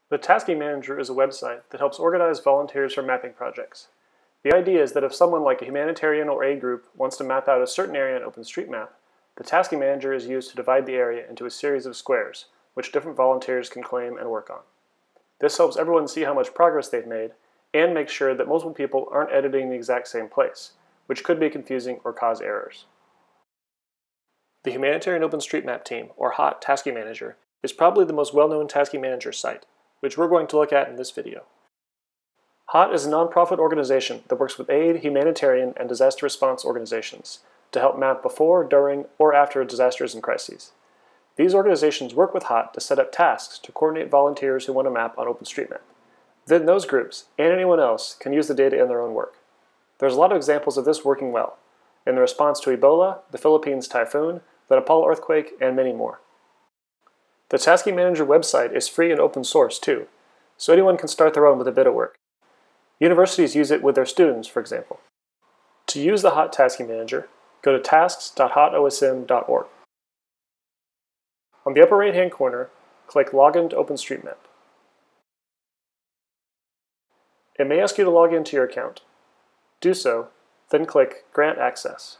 The Tasking Manager is a website that helps organize volunteers for mapping projects. The idea is that if someone like a humanitarian or aid group wants to map out a certain area in OpenStreetMap, the Tasking Manager is used to divide the area into a series of squares, which different volunteers can claim and work on. This helps everyone see how much progress they've made, and makes sure that multiple people aren't editing the exact same place, which could be confusing or cause errors. The Humanitarian OpenStreetMap Team, or HOT Tasking Manager, is probably the most well-known Tasking Manager site, which we're going to look at in this video. HOT is a nonprofit organization that works with aid, humanitarian, and disaster response organizations to help map before, during, or after disasters and crises. These organizations work with HOT to set up tasks to coordinate volunteers who want to map on OpenStreetMap. Then those groups, and anyone else, can use the data in their own work. There's a lot of examples of this working well, in the response to Ebola, the Philippines typhoon, the Nepal earthquake, and many more. The Tasking Manager website is free and open source too, so anyone can start their own with a bit of work. Universities use it with their students, for example. To use the HOT Tasking Manager, go to tasks.hotosm.org. On the upper right-hand corner, click Login to OpenStreetMap. It may ask you to log into your account. Do so, then click Grant Access.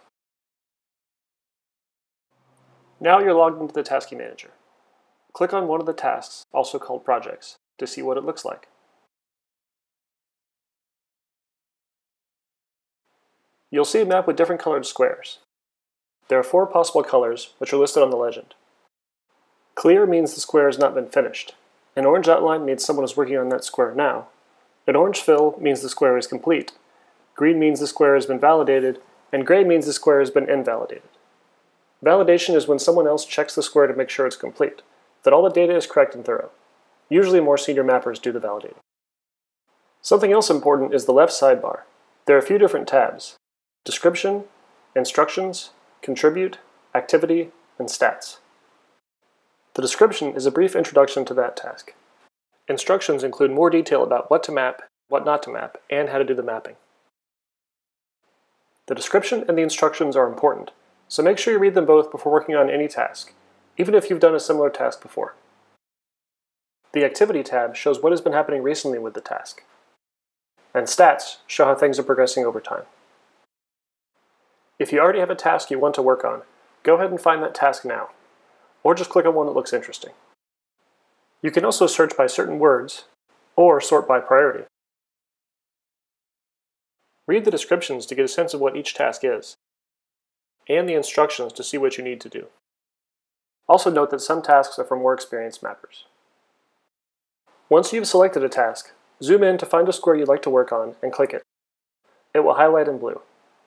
Now you're logged into the Tasking Manager. Click on one of the tasks, also called projects, to see what it looks like. You'll see a map with different colored squares. There are 4 possible colors, which are listed on the legend. Clear means the square has not been finished. An orange outline means someone is working on that square now. An orange fill means the square is complete. Green means the square has been validated, and gray means the square has been invalidated. Validation is when someone else checks the square to make sure it's complete, that all the data is correct and thorough. Usually more senior mappers do the validating. Something else important is the left sidebar. There are a few different tabs: Description, Instructions, Contribute, Activity, and Stats. The description is a brief introduction to that task. Instructions include more detail about what to map, what not to map, and how to do the mapping. The description and the instructions are important, so make sure you read them both before working on any task, even if you've done a similar task before. The Activity tab shows what has been happening recently with the task. And Stats show how things are progressing over time. If you already have a task you want to work on, go ahead and find that task now, or just click on one that looks interesting. You can also search by certain words, or sort by priority. Read the descriptions to get a sense of what each task is, and the instructions to see what you need to do. Also note that some tasks are for more experienced mappers. Once you've selected a task, zoom in to find a square you'd like to work on and click it. It will highlight in blue.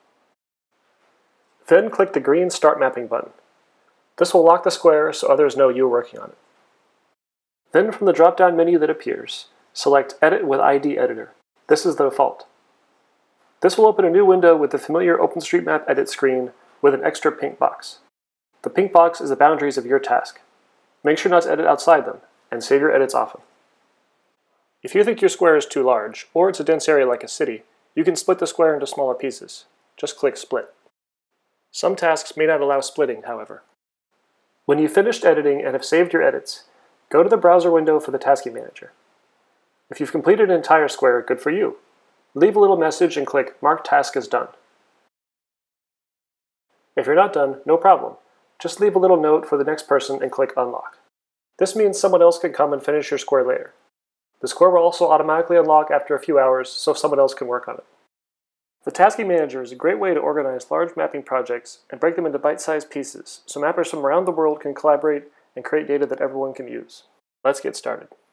Then click the green Start Mapping button. This will lock the square so others know you are working on it. Then from the drop-down menu that appears, select Edit with ID Editor. This is the default. This will open a new window with the familiar OpenStreetMap Edit screen with an extra pink box. The pink box is the boundaries of your task. Make sure not to edit outside them, and save your edits often. If you think your square is too large, or it's a dense area like a city, you can split the square into smaller pieces. Just click Split. Some tasks may not allow splitting, however. When you've finished editing and have saved your edits, go to the browser window for the Tasking Manager. If you've completed an entire square, good for you. Leave a little message and click Mark Task as Done. If you're not done, no problem. Just leave a little note for the next person and click Unlock. This means someone else can come and finish your square later. The square will also automatically unlock after a few hours so someone else can work on it. The Tasking Manager is a great way to organize large mapping projects and break them into bite-sized pieces so mappers from around the world can collaborate and create data that everyone can use. Let's get started.